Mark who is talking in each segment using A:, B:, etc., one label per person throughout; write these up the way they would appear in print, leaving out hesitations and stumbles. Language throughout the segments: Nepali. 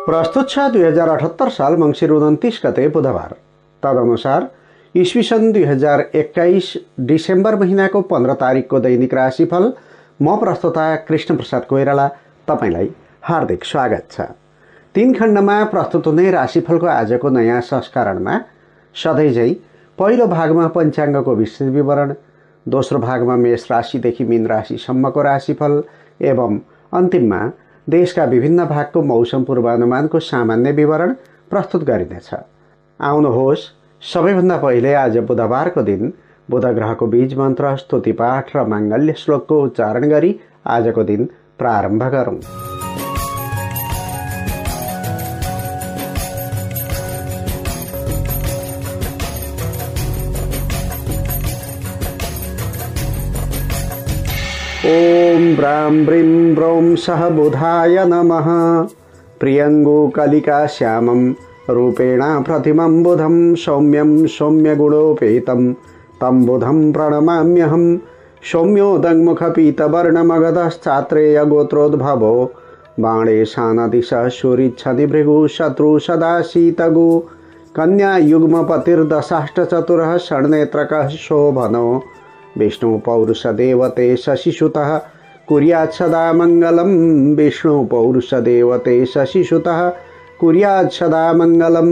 A: प्रस्तुत छ 2078 साल मङ्सिर 29 गते बुधबार। तदनुसार ईस्वीसन 2021 डिसेम्बर महिनाको 15 तारिकको दैनिक राशिफल। म प्रस्तुता कृष्ण प्रसाद कोइराला तपाईलाई हार्दिक स्वागत छ। 3 खण्डमा प्रस्तुत हुने राशिफलको आजको नयाँ संस्करणमा सधैँझै पहिलो भागमा पञ्चाङ्गको विस्तृत विवरण, दोस्रो भागमा मेष राशिदेखि मीन राशिसम्मको राशिफल एवं अन्तिममा देशका विभिन्न भागको मौसम पूर्वानुमानको सामान्य विवरण प्रस्तुत गरिनेछ। आउनुहोस् सबैभन्दा पहिले आज बुधबारको दिन बुध ग्रहको बीज मन्त्र, स्तुति पाठ र माङ्गल्य श्लोकको उच्चारण गरी आजको दिन प्रारम्भ गरौँ। ओम ब्रां ब्रीं ब्रौं सह बुधाय नमः। प्रियङ्गुकलिका श्यामं रूपेण प्रतिमं बुधं सौम्यं सौम्यगुणोपेतं तं बुधं प्रणमाम्यहं। सौम्योदङ्मुखपीतवर्णमगधश्चात्रेय गोत्रोद्भवो बाणे शानदिशः शूरिच्छदि भृगु शत्रु सदा शीतगु। कन्या युग्मपतिर्दशाष्टचतुरः षण्नेत्रकः शोभनो विष्णु पौरुषदेवते शशिसुतः कुर्यात् सदा मङ्गलं। विष्णु पौरुषदेवते शशिसुतः कुर्यात् सदा मङ्गलं।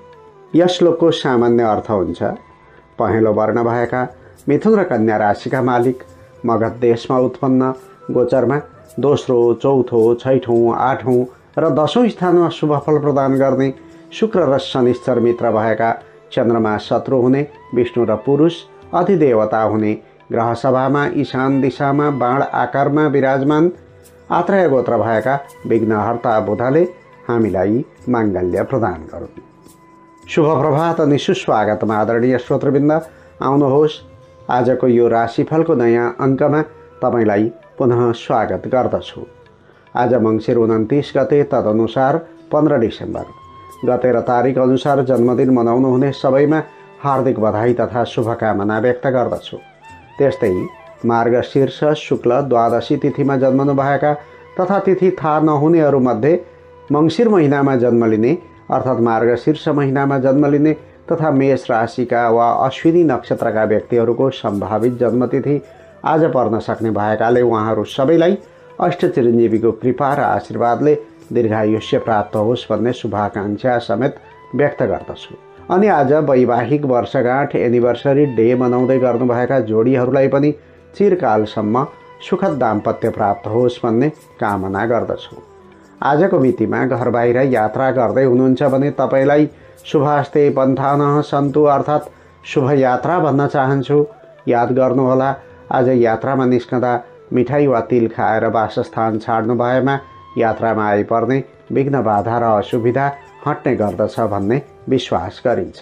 A: यस श्लोकको सामान्य अर्थ हुन्छ, पहेँलो वर्ण भएका मिथुन र कन्या राशिका मालिक मगध देशमा उत्पन्न, गोचरमा दोस्रो, चौथो, छैठौँ, आठौँ र 10औँ स्थानमा शुभफल प्रदान गर्ने, शुक्र र शनिश्चर मित्र भएका, चन्द्रमा शत्रु हुने, विष्णु र पुरुष अधिदेवता हुने, ग्रह सभामा ईशान दिशामा बाण आकारमा विराजमान, आत्रेय गोत्र भएका विघ्नहर्ता बुधले हामीलाई माङ्गल्य प्रदान गरून्। शुभ प्रभात अनि सुस्वागतमा आदरणीय श्रोतृवृन्द। आउनुहोस् आजको यो राशिफलको नयाँ अङ्कमा तपाईलाई पुनः स्वागत गर्दछु। आज मङ्सिर 29 गते, तदनुसार 15 डिसेम्बर। गते र तारिक अनुसार जन्मदिन मनाउनुहुने सबैमा हार्दिक बधाई तथा शुभकामना व्यक्त गर्दछु। त्यस्तै मार्गशीर्ष शुक्ल द्वादशी तिथिमा जन्मनुभएका तथा तिथि थाहा नहुनेहरूमध्ये मङ्सिर महिनामा जन्म लिने अर्थात् मार्गशीर्ष महिनामा जन्म लिने तथा मेष राशिका वा अश्विनी नक्षत्रका व्यक्तिहरूको सम्भावित जन्मतिथि आज पर्न सक्ने भएकाले उहाँहरू सबैलाई अष्टचिरञ्जीवीको कृपा र आशीर्वादले दीर्घायुष्य प्राप्त होस् भन्ने शुभाकाङ्क्षा समेत व्यक्त गर्दछु। अनि आज वैवाहिक वर्षगाँठ एनिभर्सरी डे मनाउँदै गर्नुभएका जोडीहरूलाई पनि चिरकालसम्म सुखद दाम्पत्य प्राप्त होस् भन्ने कामना गर्दछु। आजको मितिमा घर बाहिर यात्रा गर्दै हुनुहुन्छ भने तपाईँलाई शुभास्ते पन्थानः सन्तु अर्थात् शुभ यात्रा भन्न चाहन्छु। याद गर्नुहोला, आज यात्रामा निस्कँदा मिठाई वा तिल खाएर वासस्थान छाड्नु भएमा यात्रामा आइपर्ने विघ्न बाधा र असुविधा हट्ने गर्दछ भन्ने विश्वास गरिन्छ।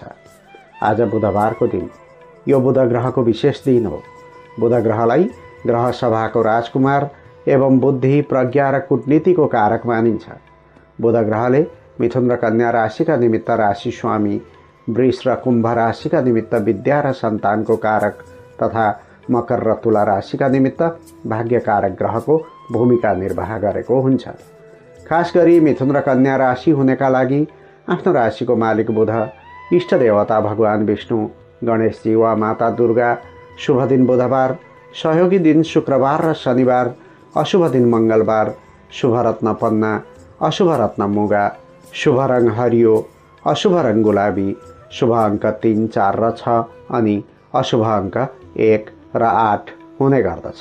A: आज बुधबारको दिन यो बुध ग्रहको विशेष दिन हो। बुध ग्रहलाई ग्रह सभाको राजकुमार एवं बुद्धि, प्रज्ञा र कूटनीतिको कारक मानिन्छ। बुध ग्रहले मिथुन र कन्या राशिका निमित्त राशि स्वामी, वृष र कुम्भ राशिका निमित्त विद्या र सन्तानको कारक तथा मकर र तुला राशिका निमित्त भाग्यकारक ग्रहको भूमिका निर्वाह गरेको हुन्छ। खास गरी मिथुन र कन्या राशि हुनेका लागि आफ्नो राशिको मालिक बुध, इष्ट देवता भगवान विष्णु, गणेशजी वा माता दुर्गा, शुभ दिन बुधबार, सहयोगी दिन शुक्रबार र शनिबार, अशुभ दिन मङ्गलबार, शुभ रत्न पन्ना, अशुभ रत्न मुगा, शुभ रङ हरियो, अशुभ रङ गुलाबी, शुभ अङ्क 3, 4 र 6 अनि अशुभ अङ्क 1 र 8 हुने गर्दछ।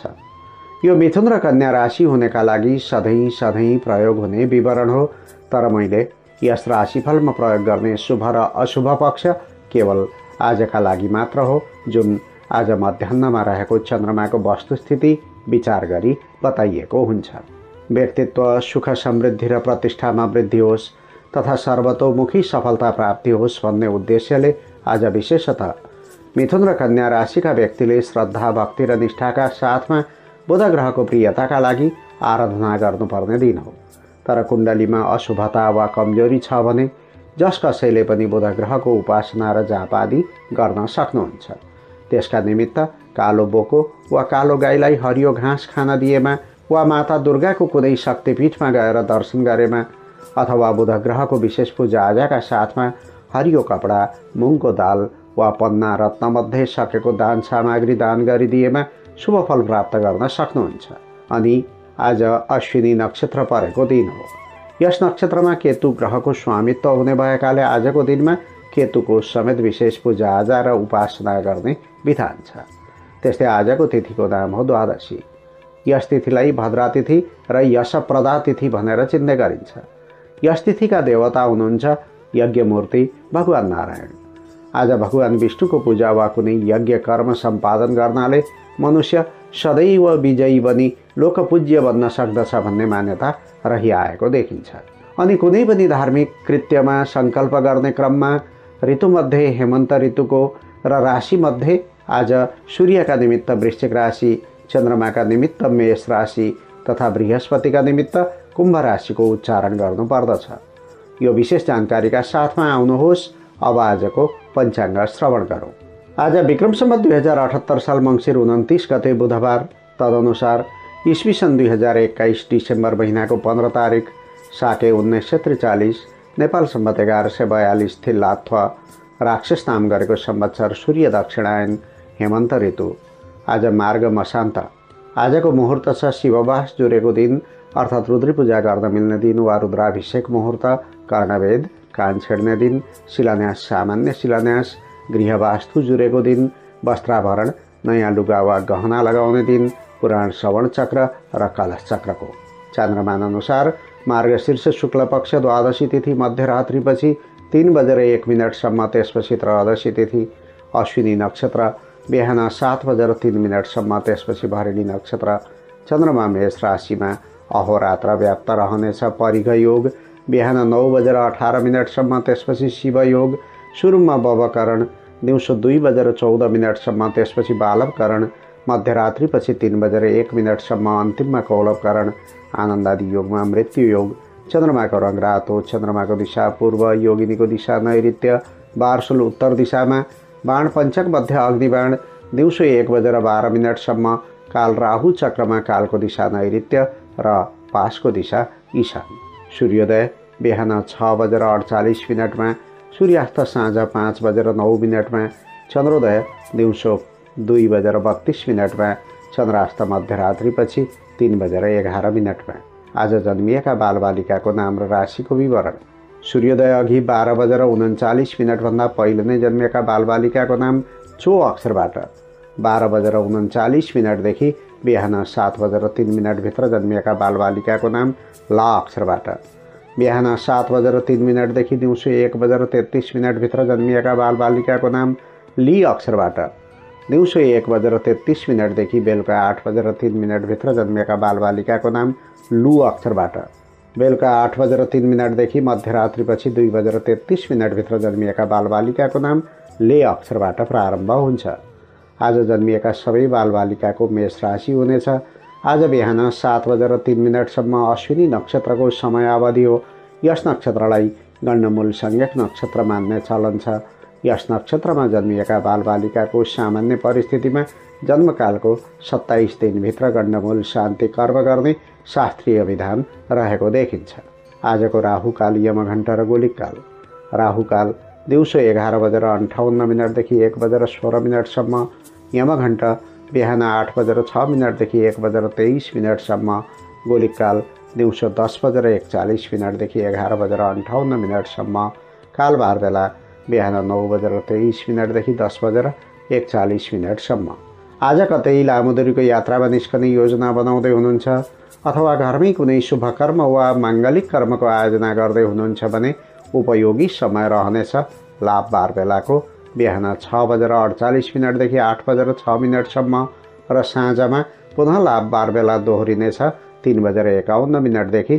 A: यो मिथुन र कन्या राशि हुनेका लागि सधैँ प्रयोग हुने विवरण हो, तर मैले यस राशिफलमा प्रयोग गर्ने शुभ र अशुभ पक्ष केवल आजका लागि मात्र हो, जुन आज मध्याह्नमा रहेको चन्द्रमाको वस्तुस्थिति विचार गरी बताइएको हुन्छ। व्यक्तित्व, सुख समृद्धि र प्रतिष्ठामा वृद्धि होस् तथा सर्वतोमुखी सफलता प्राप्ति होस् भन्ने उद्देश्यले आज विशेषतः मिथुन र कन्या राशिका व्यक्तिले श्रद्धा, भक्ति र निष्ठाका साथमा बुध ग्रहको प्रियताका लागि आराधना गर्नुपर्ने दिन हो। तर कुण्डलीमा अशुभता वा कमजोरी छ भने जस कसैले पनि बुध ग्रहको उपासना र जाप आदि गर्न सक्नुहुन्छ। त्यसका निमित्त कालो बोको वा कालो गाईलाई हरियो घाँस खान दिएमा वा माता दुर्गाको कुनै शक्तिपीठमा गएर दर्शन गरेमा अथवा बुध ग्रहको विशेष पूजा आजाका साथमा हरियो कपडा, मुङको दाल वा पन्ना रत्नमध्ये सकेको दान सामग्री दान गरिदिएमा शुभ फल प्राप्त गर्न सक्नुहुन्छ। अनि आज अश्विनी नक्षत्र परेको दिन हो। यस नक्षत्रमा केतु ग्रहको स्वामित्व हुने भएकाले आजको दिनमा केतुको समेत विशेष पूजाआजा र उपासना गर्ने विधान छ। त्यस्तै आजको तिथिको नाम हो द्वादशी। यस तिथिलाई भद्रा तिथि र यशप्रदा तिथि भनेर चिन्ने गरिन्छ। यस तिथिका देवता हुनुहुन्छ यज्ञमूर्ति भगवान नारायण। आज भगवान विष्णुको पूजा वा कुनै यज्ञ कर्म सम्पादन गर्नाले मनुष्य सदैव विजयी बनी लोकपूज्य बन्न सक्दछ भन्ने मान्यता रहिआएको देखिन्छ। अनि कुनै पनि धार्मिक कृत्यमा सङ्कल्प गर्ने क्रममा ऋतुमध्ये हेमन्त ऋतुको र राशिमध्ये आज सूर्यका निमित्त वृश्चिक राशि, चन्द्रमाका निमित्त मेष राशि तथा बृहस्पतिका निमित्त कुम्भ राशिको उच्चारण गर्नुपर्दछ। यो विशेष जानकारीका साथमा आउनुहोस् अब आजको पञ्चाङ्ग श्रवण गरौँ। आज विक्रम सम्वत 2078 साल मङ्सिर 29 गते बुधबार, तदनुसार इस्वी सन् 2021 डिसेम्बर महिनाको 15 तारिक, साके 1943, नेपाल सम्वत 1142 थिल्लाथ्वा राक्षस नाम गरेको संवत्सर, सूर्य दक्षिणायन, हेमन्त ऋतु। आज मार्ग मसान्त। आजको मुहुर्त छ शिववास जुरेको दिन अर्थात् रुद्री पूजा गर्न मिल्ने दिन वा रुद्राभिषेक मुहुर्त, कर्णवेद, कान छेड्ने दिन, शिलान्यास, सामान्य शिलान्यास, गृहवास्तु जुरेको दिन, वस्त्राभरण, नयाँ लुगा वा गहना लगाउने दिन, पुराण श्रवण चक्र र कलश चक्रको। चान्द्रमान अनुसार मार्गशीर्ष शुक्ल पक्ष द्वादशी तिथि मध्यरात्रिपछि 3:01 त्यसपछि त्रयोदशी तिथि, अश्विनी नक्षत्र बिहान 7:03 त्यसपछि भरिणी नक्षत्र, चन्द्रमा मेष राशिमा अहोरात्र व्याप्त रहनेछ। परिघ योग बिहान 9:18 त्यसपछि शिवयोग, सुरुमा बवकरण, दिउँसो 2:14 त्यसपछि बालवकरण, मध्यरात्रिपछि 3:01 अन्तिममा कौलवकरण, आनन्दादि योगमा मृत्यु योग। चन्द्रमाको रङ रातो, चन्द्रमाको दिशा पूर्व, योगिनीको दिशा नैऋत्य, बारसुल उत्तर दिशामा, बाण पञ्चक मध्य अग्निबाण, दिउँसो 1:12 काल राहु चक्रमा, कालको दिशा नैऋत्य र पासको दिशा ईशान। सूर्योदय बिहान 6:48 सूर्यास्त साँझ 5:09 चन्द्रोदय दिउँसो 2:32 चन्द्रास्त मध्यरात्रिपछि 3:11 आज जन्मिएका बालबालिकाको नाम र राशिको विवरण। सूर्योदय अघि 12:39 भन्दा पहिले नै जन्मिएका बालबालिकाको नाम चो अक्षरबाट, 12:39 देखि बिहान 7:03 भित्र जन्मिएका बालबालिकाको नाम ला अक्षरबाट, बिहान 7:03 देखि दिउँसो 1:33 भित्र जन्मिएका बालबालिकाको नाम ली अक्षरबाट, दिउँसो 1:33 देखि बेलुका 8:03 भित्र जन्मिएका बालबालिकाको नाम लु अक्षरबाट, बेलुका 8:03 देखि मध्यरात्रिपछि 2:33 भित्र जन्मिएका बालबालिकाको नाम ले अक्षरबाट प्रारम्भ हुन्छ। आज जन्मिएका सबै बालबालिकाको मेष राशि हुनेछ। आज बिहान 7:03 अश्विनी नक्षत्रको समयावधि हो। यस नक्षत्रलाई गण्डमूल संज्ञक नक्षत्र मान्ने चलन छ। यस नक्षत्रमा जन्मिएका बालबालिकाको सामान्य परिस्थितिमा जन्मकालको 27 दिनभित्र गण्डमूल शान्ति कर्म गर्ने शास्त्रीय विधान रहेको देखिन्छ। आजको राहुकाल, यमघण्टा र गोलिकाल। राहुकाल दिउँसो 11:58 देखि 1:16 यमघण्टा बिहान 8:06 देखि 1:23 गोलिकाल दिउँसो 10:41 देखि 11:58 कालबार बेला बिहान 9:23 देखि 10:41 आज कतै लामो दूरीको यात्रामा निस्कने योजना बनाउँदै हुनुहुन्छ अथवा घरमै कुनै शुभ कर्म वा माङ्गलिक कर्मको आयोजना गर्दै हुनुहुन्छ भने उपयोगी समय रहनेछ। लाभ बार बेलाको बिहान 6:48 देखि 8:06 र साँझमा पुनः लाभ बार बेला दोहोरिनेछ 3:51 देखि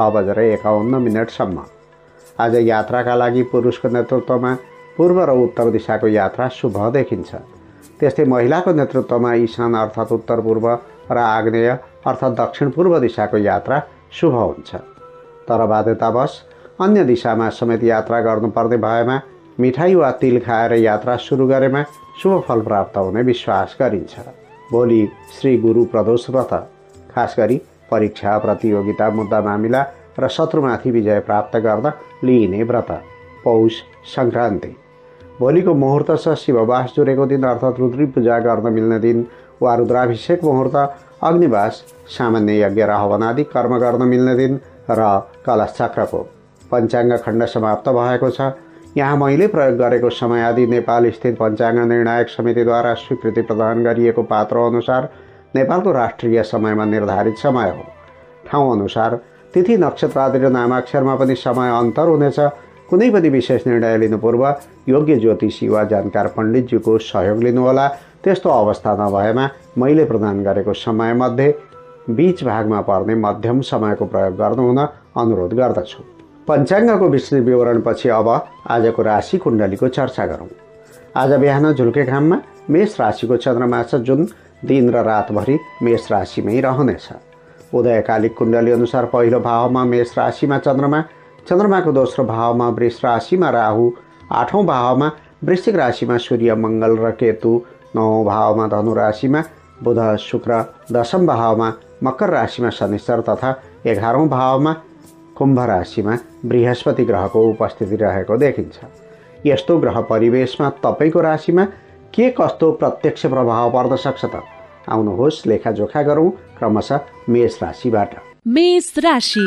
A: 6:51 आज यात्राका लागि पुरुषको नेतृत्वमा पूर्व र उत्तर दिशाको यात्रा शुभ देखिन्छ। त्यस्तै महिलाको नेतृत्वमा ईशान अर्थात् उत्तर पूर्व र आग्नेय अर्थात् दक्षिण पूर्व दिशाको यात्रा शुभ हुन्छ। तर बाध्यतावश अन्य दिशामा समेत यात्रा गर्नुपर्ने भएमा मिठाई वा तिल खाएर यात्रा सुरु गरेमा शुभ फल प्राप्त हुने विश्वास गरिन्छ। भोलि श्री गुरु प्रदोष व्रत, खास गरी परीक्षा, प्रतियोगिता, मुद्दा मामिला र शत्रुमाथि विजय प्राप्त गर्न लिइने व्रत। पौष सङ्क्रान्ति भोलिको मुहुर्त छ शिववास जुरेको दिन अर्थात् रुद्री पूजा गर्न मिल्ने दिन वा रुद्राभिषेक मुहुर्त, अग्निवास, सामान्य यज्ञ र हवन आदि कर्म गर्न मिल्ने दिन र कलश चक्रको पञ्चाङ्ग खण्ड समाप्त भएको छ। यहाँ मैले प्रयोग गरेको समय आदि नेपाल स्थित पञ्चाङ्ग निर्णायक समितिद्वारा स्वीकृति प्रदान गरिएको पात्रो अनुसार नेपालको राष्ट्रिय समयमा निर्धारित समय हो। ठाउँ अनुसार तिथि नक्षत्र आदि र नामाक्षरमा पनि समय अन्तर हुनेछ। कुनै पनि विशेष निर्णय लिनु पूर्व योग्य ज्योतिषी वा जानकार पण्डितज्यूको सहयोग लिनुहोला। त्यस्तो अवस्था नभएमा मैले प्रदान गरेको समयमध्ये बीच भागमा पर्ने मध्यम समयको प्रयोग गर्नुहुन अनुरोध गर्दछु। पञ्चाङ्गको विस्तृत विवरणपछि अब आजको राशि कुण्डलीको चर्चा गरौँ। आज बिहान झुल्के घाममा मेष राशिको चन्द्रमा छ, जुन दिन र रातभरि मेष राशिमै रहनेछ। उदयकालिक कुण्डली अनुसार पहिलो भावमा मेष राशिमा चन्द्रमा, चन्द्रमाको दोस्रो भावमा वृष राशिमा राहु, आठौँ भावमा वृश्चिक राशिमा सूर्य, मङ्गल र केतु, नौँ भावमा धनु राशिमा बुध शुक्र, दशम भावमा मकर राशिमा शनिश्चर तथा 11औं भावमा कुम्भ राशिमा बृहस्पति ग्रहको उपस्थिति रहेको देखिन्छ। यस्तो ग्रह परिवेशमा तपाईँको राशिमा के कस्तो प्रत्यक्ष प्रभाव पर्न सक्छ त? आउनुहोस् लेखाजोखा गरौँ क्रमशः मेष राशिबाट।
B: मेष राशि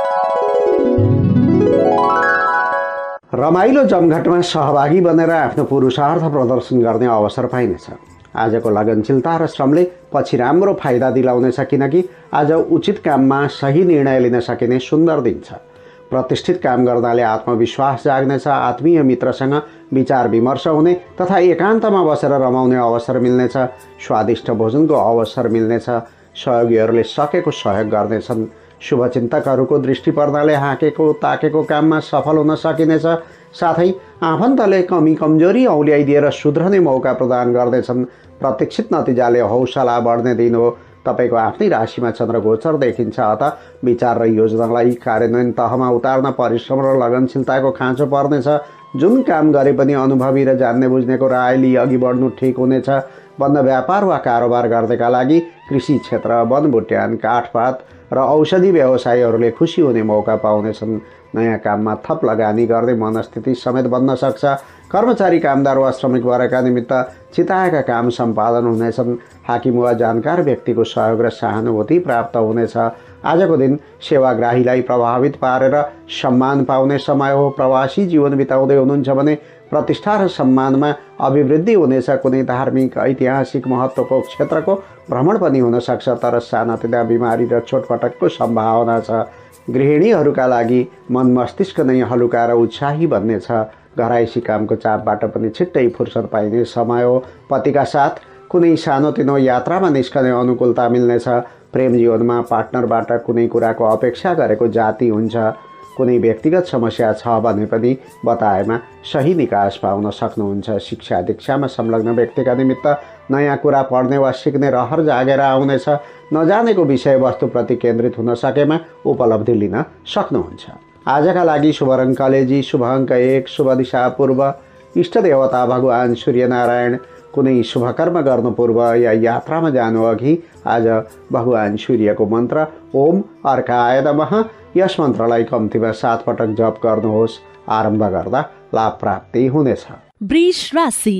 A: रमाइलो जमघटमा सहभागी बनेर आफ्नो पुरुषार्थ प्रदर्शन गर्ने अवसर पाइनेछ। आजको लगनशीलता र श्रमले पछि राम्रो फाइदा दिलाउनेछ, किनकि आज उचित काममा सही निर्णय लिन सकिने सुन्दर दिन छ। प्रतिष्ठित काम गर्नाले आत्मविश्वास जाग्नेछ। आत्मीय मित्रसँग विचार विमर्श हुने तथा एकान्तमा बसेर रमाउने अवसर मिल्नेछ। स्वादिष्ट भोजनको अवसर मिल्नेछ। सहयोगीहरूले सकेको सहयोग गर्नेछन्। शुभचिन्तकहरूको दृष्टि पर्नाले हाँकेको ताकेको काममा सफल हुन सकिनेछ। साथै आफन्तले कमी कमजोरी औल्याइदिएर सुध्रने मौका प्रदान गर्नेछन्। प्रतीक्षित नतिजाले हौसला बढ्ने दिन हो। तपाईँको आफ्नै राशिमा चन्द्र गोचर देखिन्छ, अतः विचार र योजनालाई कार्यान्वयन तहमा उतार्न परिश्रम र लगनशीलताको खाँचो पर्नेछ। जुन काम गरे पनि अनुभवी र जान्ने बुझ्नेको राय लिई अघि बढ्नु ठिक हुनेछ। बन्द व्यापार वा कारोबार गर्नेका लागि कृषि क्षेत्र, वनबुट्यान, काठपात र औषधि व्यवसायीहरूले खुसी हुने मौका पाउनेछन्। नयाँ काममा थप लगानी गर्ने मनस्थिति समेत बन्न सक्छ। कर्मचारी, कामदार वा श्रमिक वर्गका निमित्त चिताएका काम सम्पादन हुनेछन्। हाकिम वा जानकार व्यक्तिको सहयोग र सहानुभूति प्राप्त हुनेछ। आजको दिन सेवाग्राहीलाई प्रभावित पारेर सम्मान पाउने समय हो। प्रवासी जीवन बिताउँदै हुनुहुन्छ भने प्रतिष्ठा र सम्मानमा अभिवृद्धि हुनेछ। कुनै धार्मिक ऐतिहासिक महत्त्वको क्षेत्रको भ्रमण पनि हुन सक्छ, तर सानातिना बिमारी र चोटपटकको सम्भावना छ। गृहिणीहरूका लागि मन मस्तिष्क नै हलुका र उत्साही बन्नेछ। घराइसी कामको चापबाट पनि छिट्टै फुर्सद पाइने समय हो। पतिका साथ कुनै सानोतिनो यात्रामा निस्कने अनुकूलता मिल्नेछ। प्रेम जीवनमा पार्टनरबाट कुनै कुराको अपेक्षा गरेको जाति हुन्छ। कुनै व्यक्तिगत समस्या छ भने पनि बताएमा सही निकास पाउन सक्नुहुन्छ। शिक्षा दीक्षामा संलग्न व्यक्तिका निमित्त नयाँ कुरा पढ्ने वा सिक्ने रहर जागेर आउनेछ। नजानेको विषयवस्तुप्रति केन्द्रित हुन सकेमा उपलब्धि लिन सक्नुहुन्छ। आजका लागि शुभ रङ कलेजी, शुभ अङ्क 1, शुभ दिशा पूर्व, इष्ट देवता भगवान सूर्यनारायण। कुनै शुभकर्म गर्नु पूर्व या यात्रामा जानु अघि आज भगवान सूर्यको मन्त्र ओम अर्काय नमः, यस मन्त्रलाई कम्तीमा 7 पटक जप गर्नुहोस्। आरम्भ गर्दा लाभ प्राप्ति हुनेछ।
B: वृष राशि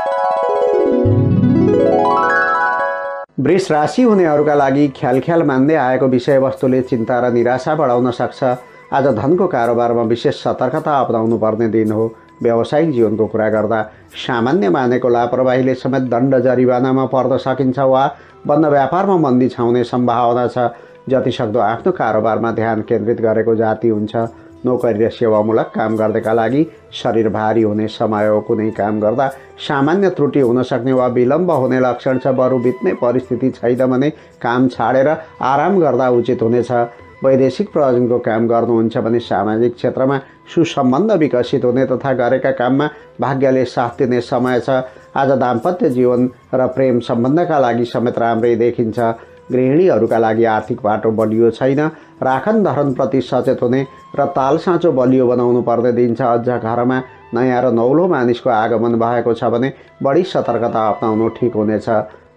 A: वृष राशि हुनेहरूका लागि ख्याल मान्दै आएको विषयवस्तुले चिन्ता र निराशा बढाउन सक्छ। आज धनको कारोबारमा विशेष सतर्कता अपनाउनु पर्ने दिन हो। व्यावसायिक जीवनको कुरा गर्दा सामान्य मानेको लापरवाहीले समेत दण्ड जरिवानामा पर्न सकिन्छ वा बन्द व्यापारमा मन्दी छाउने सम्भावना छ। जतिसक्दो आफ्नो कारोबारमा ध्यान केन्द्रित गरेको जाति हुन्छ। नोकरी र सेवामूलक काम गर्नेका लागि शरीर भारी हुने समय हो। कुनै काम गर्दा सामान्य त्रुटि हुन सक्ने वा विलम्ब हुने लक्षण छ। बरु बित्ने परिस्थिति छैन भने काम छाडेर आराम गर्दा उचित हुनेछ। वैदेशिक प्रयोजनको काम गर्नुहुन्छ भने सामाजिक क्षेत्रमा सुसम्बन्ध विकसित हुने तथा गरेका काममा भाग्यले साथ दिने समय छ। आज दाम्पत्य जीवन र प्रेम सम्बन्धका लागि समेत राम्रै देखिन्छ। गृहिणीहरूका लागि आर्थिक बाटो बलियो छैन। राखन धरनप्रति सचेत हुने र ताल साँचो बलियो बनाउनु पर्ने दिन छ। अझ घरमा नयाँ र नौलो मानिसको आगमन भएको छ भने बढी सतर्कता अपनाउनु ठिक हुनेछ।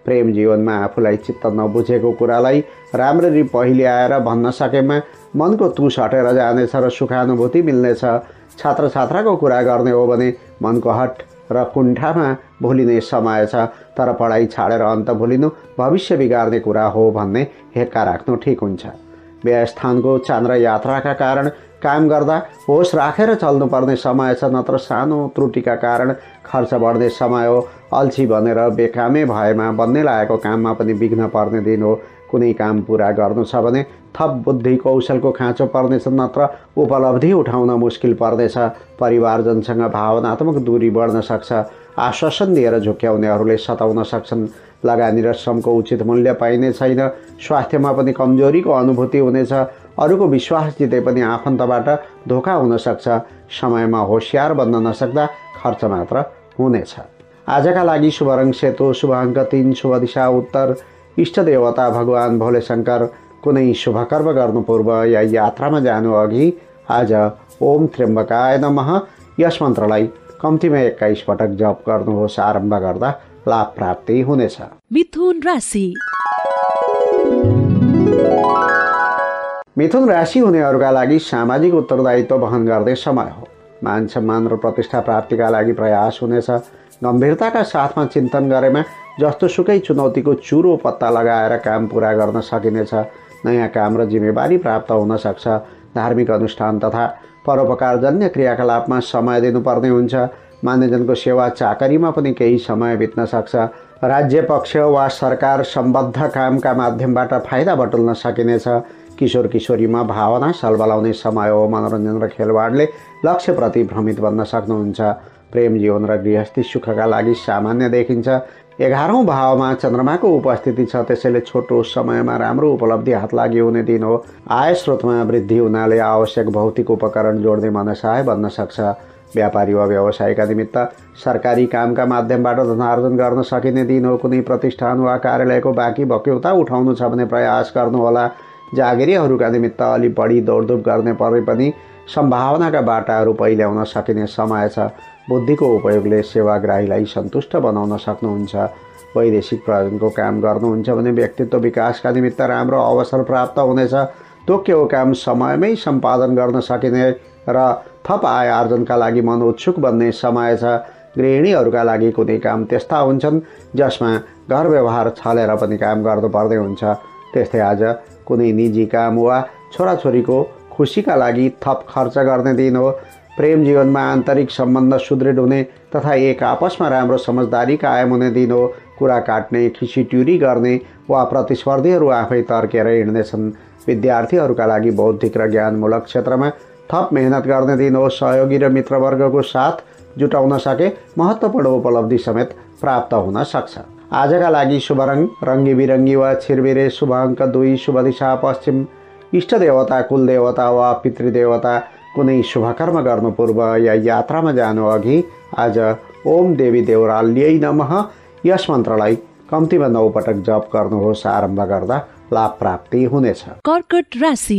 A: प्रेम जीवनमा आफूलाई चित्त नबुझेको कुरालाई राम्ररी पहिले आएर भन्न सकेमा मनको तुस हटेर जानेछ र सुखानुभूति मिल्नेछ। छात्र छात्राको कुरा गर्ने हो भने मनको हट र कुण्ठामा भुलिने समय छ, तर पढाइ छाडेर अन्त भुलिनु भविष्य बिगार्ने कुरा हो भन्ने हेक्का राख्नु ठिक हुन्छ। व्ययस्थानको चन्द्र यात्राका कारण काम गर्दा होस राखेर चल्नुपर्ने समय छ, नत्र सानो त्रुटिका कारण खर्च बढ्ने समय हो। अल्छी बनेर बेकामे भएमा बन्ने लागेको काममा पनि विघ्न पर्ने दिन हो। कुनै काम पुरा गर्नु छ भने थप बुद्धि कौशलको खाँचो पर्नेछ, नत्र उपलब्धि उठाउन मुस्किल पर्नेछ। परिवारजनसँग भावनात्मक दूरी बढ्न सक्छ। आश्वासन दिएर झुक्याउनेहरूले सताउन सक्छन्। लगानी र श्रमको उचित मूल्य पाइने छैन। स्वास्थ्यमा पनि कमजोरीको अनुभूति हुनेछ। अरूको विश्वास जिते पनि आफन्तबाट धोका हुन सक्छ। समयमा होसियार बन्न नसक्दा खर्च मात्र हुनेछ। आजका लागि शुभ रङ सेतो, शुभ अङ्क 3, शुभ दिशा उत्तर, इष्ट देवता भगवान भोले शङ्कर। कुनै शुभ कर्म गर्नु पूर्व या यात्रामा जानु अघि आज ओम त्र्यम्बकाय नमः यस मन्त्रलाई कम्तीमा 21 पटक जप गर्नुहोस्। आरम्भ गर्दा लाभ प्राप्ति हुनेछ।
B: मिथुन राशि।
A: मिथुन राशि हुनेहरूका लागि सामाजिक उत्तरदायित्व वहन गर्ने समय हो। मान सम्मान र प्रतिष्ठा प्राप्तिका लागि प्रयास हुनेछ। गम्भीरताका साथमा चिन्तन गरेमा जस्तोसुकै चुनौतीको चुरो पत्ता लगाएर काम पुरा गर्न सकिनेछ। नयाँ काम र जिम्मेवारी प्राप्त हुन सक्छ। धार्मिक अनुष्ठान तथा परोपकारजन्य क्रियाकलापमा समय दिनुपर्ने हुन्छ। मान्यजनको सेवा चाकरीमा पनि केही समय बित्न सक्छ। राज्य पक्ष वा सरकार सम्बद्ध कामका माध्यमबाट फाइदा बटुल्न सकिनेछ। किशोर किशोरीमा भावना सलबलाउने समय हो। मनोरञ्जन र खेलवाडले लक्ष्यप्रति भ्रमित बन्न सक्नुहुन्छ। प्रेम जीवन र गृहस्थी सुखका लागि सामान्य देखिन्छ। 11औं भावमा चन्द्रमाको उपस्थिति छ, त्यसैले छोटो समयमा राम्रो उपलब्धि हातलागी हुने दिन हो। आय स्रोतमा वृद्धि हुनाले आवश्यक भौतिक उपकरण जोड्ने मनसाय बन्न सक्छ। व्यापारी वा व्यवसायका निमित्त सरकारी कामका माध्यमबाट धनार्जन गर्न सकिने दिन हो। कुनै प्रतिष्ठान वा कार्यालयको बाँकी बक्यौता उठाउनु छ भने प्रयास गर्नुहोला। जागिरीहरूका निमित्त अलि बढी दौडधुप गर्ने परे पनि सम्भावनाका बाटाहरू पहिल्याउन सकिने समय छ। बुद्धिको उपयोगले सेवाग्राहीलाई सन्तुष्ट बनाउन सक्नुहुन्छ। वैदेशिक प्रयोजनको काम गर्नुहुन्छ भने व्यक्तित्व विकासका निमित्त राम्रो अवसर प्राप्त हुनेछ। तोकेको काम समयमै सम्पादन गर्न सकिने र थप आय आर्जनका लागि मन उत्सुक बन्ने समय छ। गृहिणीहरूका लागि कुनै काम त्यस्ता हुन्छन् जसमा घर व्यवहार छलेर पनि काम गर्नुपर्ने हुन्छ। त्यस्तै आज कुनै निजी काम वा छोराछोरीको खुसीका लागि थप खर्च गर्ने दिन हो। प्रेम जीवनमा आन्तरिक सम्बन्ध सुदृढ हुने तथा एक आपसमा राम्रो समझदारी कायम हुने दिन हो। कुरा काट्ने, खिसीट्युरी गर्ने वा प्रतिस्पर्धीहरू आफै तर्केर हिँड्नेछन्। विद्यार्थीहरूका लागि बौद्धिक र ज्ञानमूलक क्षेत्रमा थप मेहनत गर्ने दिन हो। सहयोगी र मित्रवर्गको साथ जुटाउन सके महत्त्वपूर्ण उपलब्धि समेत प्राप्त हुन सक्छ। आजका लागि शुभ रङ रङ्गी बिरङ्गी वा छिरबिरे, शुभ अङ्क 2, शुभ दिशा पश्चिम, इष्ट देवता कुलदेवता वा पितृदेवता। कुनै शुभ कर्म गर्नु पूर्व या यात्रामा जानु अघि आज ओम देवी देवराल्यै नमः यस मन्त्रलाई कम्तीमा 9 पटक जप गर्नुहोस्। आरम्भ गर्दा लाभ प्राप्ति हुनेछ।
B: कर्कट राशि।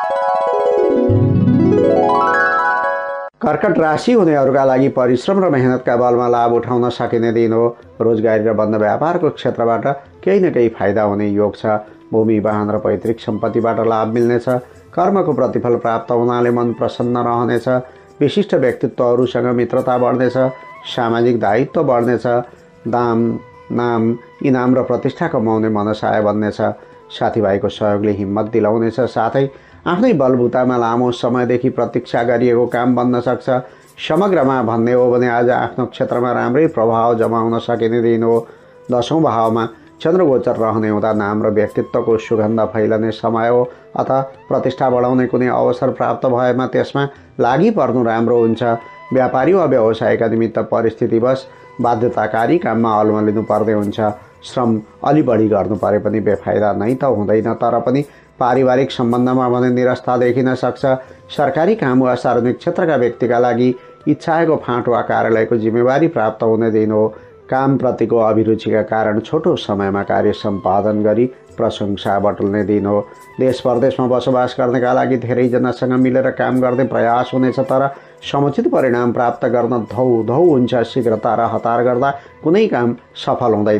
A: कर्कट राशि हुनेहरूका लागि परिश्रम र मेहनतका बलमा लाभ उठाउन सकिने दिन हो। रोजगारी र बन्द व्यापारको क्षेत्रबाट केही न केही फाइदा हुने योग छ। भूमि, वाहन र पैतृक सम्पत्तिबाट लाभ मिल्नेछ। कर्मको प्रतिफल प्राप्त हुनाले मन प्रसन्न रहनेछ। विशिष्ट व्यक्तित्वहरूसँग मित्रता बढ्नेछ। सामाजिक दायित्व बढ्नेछ। दाम, नाम, इनाम र प्रतिष्ठा कमाउने मनसाय बन्नेछ। साथीभाइको सहयोगले हिम्मत दिलाउनेछ। साथै आफ्नै बलबुतामा लामो समयदेखि प्रतीक्षा गरिएको काम बन्न सक्छ। समग्रमा भन्ने हो भने आज आफ्नो क्षेत्रमा राम्रै प्रभाव जमाउन सकिने दिन हो। 10औं भावमा चन्द्रगोचर रहने हुँदा नाम र व्यक्तित्वको सुगन्ध फैलने समय हो। अतः प्रतिष्ठा बढाउने कुनै अवसर प्राप्त भएमा त्यसमा लागि पर्नु राम्रो हुन्छ। व्यापारी वा व्यवसायका निमित्त परिस्थितिवश बाध्यताकारी काममा अल्मलिनु पर्ने हुन्छ। श्रम अलि बढी गर्नु परे पनि बेफाइदा नै त हुँदैन, तर पनि पारिवारिक सम्बन्धमा भने निरस्ता देखिन सक्छ। सरकारी काम वा सार्वजनिक क्षेत्रका व्यक्तिका लागि इच्छाएको फाँट वा कार्यालयको जिम्मेवारी प्राप्त हुने दिन हो। कामप्रतिको अभिरुचिका कारण छोटो समयमा कार्य सम्पादन गरी प्रशंसा बटुल्ने दिन हो। देश परदेशमा बसोबास गर्नका लागि धेरैजनासँग मिलेर काम गर्ने प्रयास हुनेछ, तर समुचित परिणाम प्राप्त गर्न धौ हुन्छ। शीघ्रता र हतार गर्दा कुनै काम सफल हुँदैन।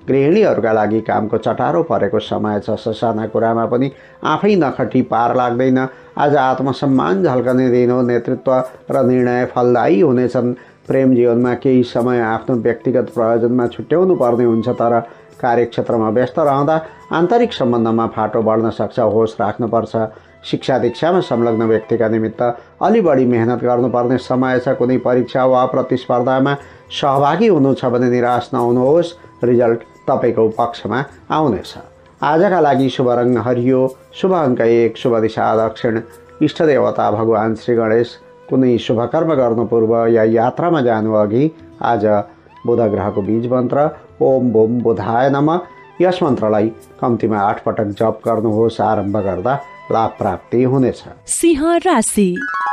A: गृहिणीहरूका लागि कामको चटारो परेको समय छ। ससाना कुरामा पनि आफै नखटी पार लाग्दैन। आज आत्मसम्मान झल्कने दिन हो। नेतृत्व र निर्णय फलदायी हुनेछन्। प्रेम जीवनमा केही समय आफ्नो व्यक्तिगत प्रयोजनमा छुट्याउनु पर्ने हुन्छ, तर कार्यक्षेत्रमा व्यस्त रहँदा आन्तरिक सम्बन्धमा फाटो बढ्न सक्छ। होस राख्नुपर्छ। शिक्षा दीक्षामा संलग्न व्यक्तिका निमित्त अलि बढी मेहनत गर्नुपर्ने समय छ। कुनै परीक्षा वा प्रतिस्पर्धामा सहभागी हुनु छ भने निराश नहुनुहोस्। रिजल्ट तपाईँको पक्षमा आउनेछ। आजका लागि शुभ रङ हरियो, शुभ अङ्क 1, शुभ दिशा दक्षिण, इष्टदेवता भगवान् श्री गणेश। कुनै शुभ कर्म गर्नु पूर्व या यात्रामा जानु अघि आज बुध ग्रहको बीज मन्त्र ओम बोम बुधाय नमः यस मन्त्रलाई कम्तीमा 8 पटक जप गर्नुहोस्। आरम्भ गर्दा लाभ प्राप्ति हुनेछ।
B: सिंह राशि।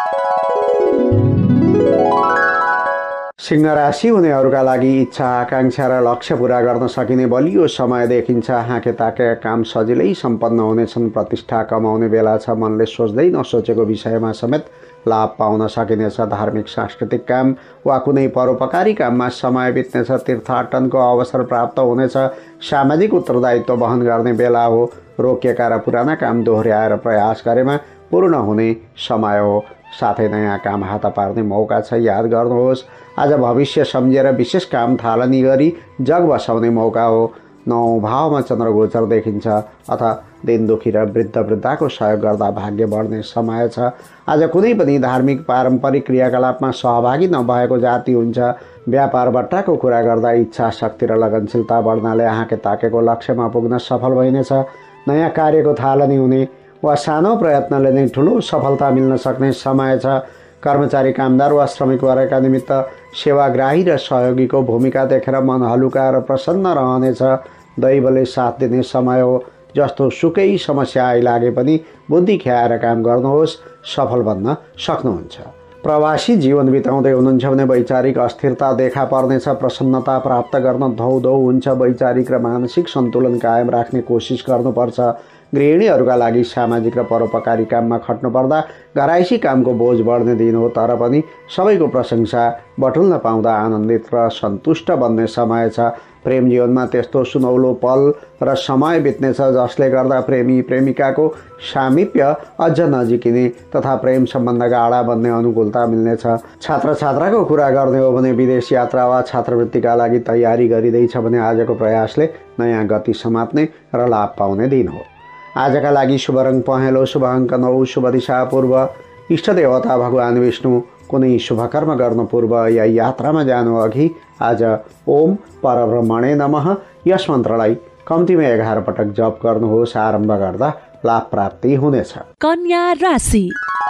A: सिंह राशि हुनेहरूका लागि इच्छा आकाङ्क्षा र लक्ष्य पूरा गर्न सकिने बलियो समय देखिन्छ। हाके ताकेका काम सजिलै सम्पन्न हुनेछन्। प्रतिष्ठा कमाउने बेला छ। मनले सोच्दै नसोचेको विषयमा समेत लाभ पाउन सकिनेछ। धार्मिक सांस्कृतिक काम वा कुनै परोपकारी काममा समय बित्नेछ। तीर्थाटनको अवसर प्राप्त हुनेछ। सामाजिक उत्तरदायित्व वहन गर्ने बेला हो। रोकिएका र पुराना काम दोहोर्याएर प्रयास गरेमा पूर्ण हुने समय हो। साथै नयाँ काम हात पार्ने मौका छ। याद गर्नुहोस्, आज भविष्य सम्झेर विशेष काम थालनी गरी जग बसाउने मौका हो। 9 भावमा चन्द्रगोचर देखिन्छ। अथवा दिन दुखी र वृद्ध वृद्धाको सहयोग गर्दा भाग्य बढ्ने समय छ। आज कुनै पनि धार्मिक पारम्परिक क्रियाकलापमा सहभागी नभएको जाति हुन्छ। व्यापार बट्टाको कुरा गर्दा इच्छा शक्ति र लगनशीलता बढ्नाले हाके ताकेको लक्ष्यमा पुग्न सफल भइनेछ। नयाँ कार्यको थालनी हुने वा सानो प्रयत्नले नै ठुलो सफलता मिल्न सक्ने समय छ। कर्मचारी, कामदार वा श्रमिक वर्गका निमित्त सेवाग्राही र सहयोगीको भूमिका देखेर मन हलुका र प्रसन्न रहनेछ। दैवले साथ दिने समय हो। जस्तो सुकै समस्या आइलागे पनि बुद्धि ख्याएर काम गर्नुहोस्, सफल बन्न सक्नुहुन्छ। प्रवासी जीवन बिताउँदै हुनुहुन्छ भने वैचारिक अस्थिरता देखा पर्नेछ। प्रसन्नता प्राप्त गर्न धौधौ हुन्छ। वैचारिक र मानसिक सन्तुलन कायम राख्ने कोसिस गर्नुपर्छ। गृहिणीहरूका लागि सामाजिक र परोपकारी काममा खट्नुपर्दा घराइसी कामको बोझ बढ्ने दिन हो, तर पनि सबैको प्रशंसा बटुल्न पाउँदा आनन्दित र सन्तुष्ट बन्ने समय छ। प्रेम जीवनमा त्यस्तो सुनौलो पल र समय बित्नेछ जसले गर्दा प्रेमी प्रेमिकाको सामिप्य अझ नजिकिने तथा प्रेम सम्बन्ध गाढा बन्ने अनुकूलता मिल्नेछ। छात्र छात्राको कुरा गर्ने हो भने विदेश यात्रा वा छात्रवृत्तिका लागि तयारी गरिँदैछ भने आजको प्रयासले नयाँ गति समात्ने र लाभ पाउने दिन हो। आजका लागि शुभ रङ पहेँलो, शुभ अङ्क 9, शुभ दिशा पूर्व, इष्टदेवता भगवान् विष्णु। कुनै शुभ कर्म गर्नु पूर्व या यात्रामा जानु अघि आज ओम परब्रह्मणे नमः यस मन्त्रलाई कम्तीमा 11 पटक जप गर्नुहोस्। आरम्भ गर्दा लाभ प्राप्ति हुनेछ।
B: कन्या राशि।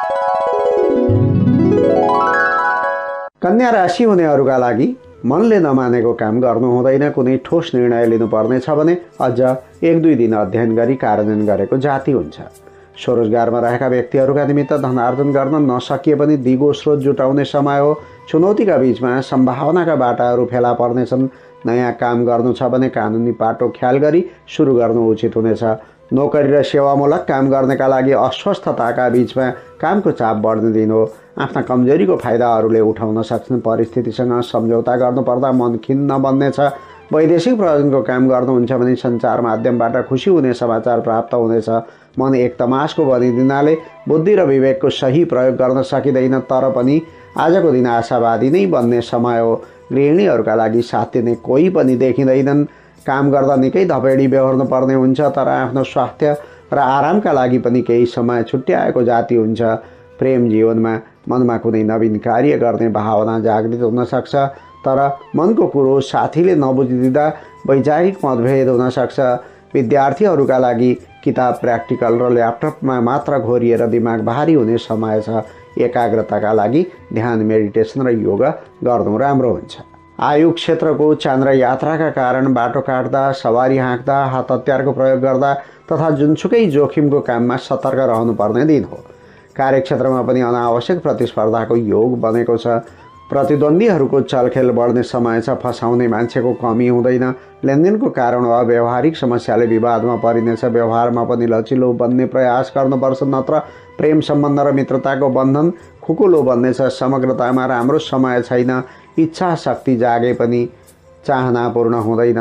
A: कन्या राशि हुनेहरूका लागि मनले नमानेको काम गर्नु हुँदैन। कुनै ठोस निर्णय लिनुपर्नेछ भने अझ 1-2 दिन अध्ययन गरी कार्यान्वयन गरेको जाति हुन्छ। स्वरोजगारमा रहेका व्यक्तिहरूका निमित्त धनार्जन गर्न नसकिए पनि दिगो स्रोत जुटाउने समय हो। चुनौतीका बीचमा सम्भावनाका बाटाहरू फेला पर्नेछन्। नयाँ काम गर्नु छ भने कानुनी पाटो ख्याल गरी सुरु गर्नु उचित हुनेछ। नोकरी र सेवामूलक काम गर्नेका लागि अस्वस्थताका बीचमा कामको चाप बढ्ने दिन हो। आफ्ना कमजोरीको फाइदाहरूले उठाउन सक्ने परिस्थितिसँग सम्झौता गर्नुपर्दा मन खिन्न बन्नेछ। वैदेशिक प्रयोजनको काम गर्नुहुन्छ भने सञ्चार माध्यमबाट खुसी हुने समाचार प्राप्त हुनेछ। मन एक तमासको बनिदिनाले बुद्धि र विवेकको सही प्रयोग गर्न सकिँदैन, तर पनि आजको दिन आशावादी नै बन्ने समय हो। गृहिणीहरूका लागि साथ दिने कोही पनि देखिँदैनन्। काम गर्दा निकै धपेडी बेहोर्नु पर्ने हुन्छ, तर आफ्नो स्वास्थ्य र आरामका लागि पनि केही समय छुट्याएको जाति हुन्छ। प्रेम जीवनमा मनमा कुनै नवीन कार्य गर्ने भावना जागृत हुन सक्छ, तर मनको कुरो साथीले नबुझिदिँदा वैचारिक मतभेद हुन सक्छ। विद्यार्थीहरूका लागि किताब, प्र्याक्टिकल र ल्यापटपमा मात्र घोरिएर दिमाग भारी हुने समय छ। एकाग्रताका लागि ध्यान, मेडिटेसन र योगा गर्नु राम्रो हुन्छ। आयु क्षेत्रको चन्द्र यात्राका कारण बाटो काट्दा, सवारी हाँक्दा, हात हतियारको प्रयोग गर्दा तथा जुनसुकै जोखिमको काममा सतर्क रहनुपर्ने दिन हो। कार्यक्षेत्रमा पनि अनावश्यक प्रतिस्पर्धाको योग बनेको छ। प्रतिद्वन्द्वीहरूको चलखेल बढ्ने समय छ। फसाउने मान्छेको कमी हुँदैन। लेनदेनको कारण वा व्यवहारिक समस्याले विवादमा परिनेछ। व्यवहारमा पनि लचिलो बन्ने प्रयास गर्नुपर्छ, नत्र प्रेम सम्बन्ध र मित्रताको बन्धन खुकुलो बन्नेछ। समग्रतामा राम्रो समय छैन। इच्छा शक्ति जागे पनि चाहना पूर्ण हुँदैनन्,